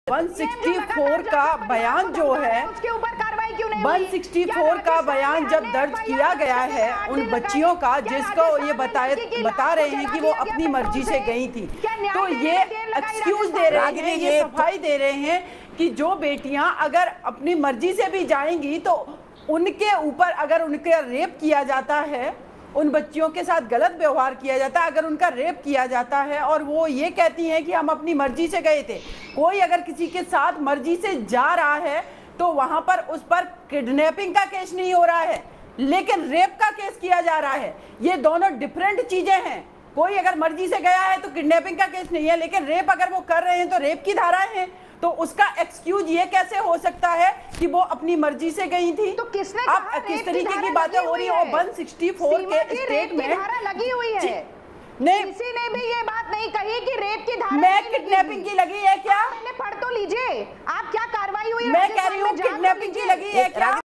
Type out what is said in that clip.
164 का बयान जो है, उसके ऊपर कार्रवाई क्यों नहीं 164 का बयान जब दर्ज किया गया है उन बच्चियों का, जिसको ये बता रहे हैं कि वो अपनी मर्जी से गई थी, तो ये एक्सक्यूज दे रहे हैं, ये सफाई दे रहे हैं कि जो बेटियां अगर अपनी मर्जी से भी जाएंगी तो उनके ऊपर अगर उनका रेप किया जाता है, उन बच्चियों के साथ गलत व्यवहार किया जाता है, अगर उनका रेप किया जाता है और वो ये कहती हैं कि हम अपनी मर्जी से गए थे, कोई अगर किसी के साथ मर्जी से जा रहा है तो वहां पर उस पर किडनैपिंग का केस नहीं हो रहा है लेकिन रेप का केस किया जा रहा है। ये दोनों डिफरेंट चीजें हैं। कोई अगर मर्जी से गया है तो किडनैपिंग का केस नहीं है, लेकिन रेप अगर वो कर रहे हैं तो रेप की धाराएं हैं। तो उसका एक्सक्यूज ये कैसे हो सकता है कि वो अपनी मर्जी से गई थी? तो किसने अब किस तरीके की बातें हो रही है? 164 के स्टेट में धारा लगी हुई है, नहीं, किसी ने भी ये बात नहीं कही कि रेप की धारा मैं किडनैपिंग की लगी है क्या? पढ़ तो लीजिए आप, क्या कार्रवाई हुई है? मैं कह रही हूँ किडनैपिंग की लगी है क्या?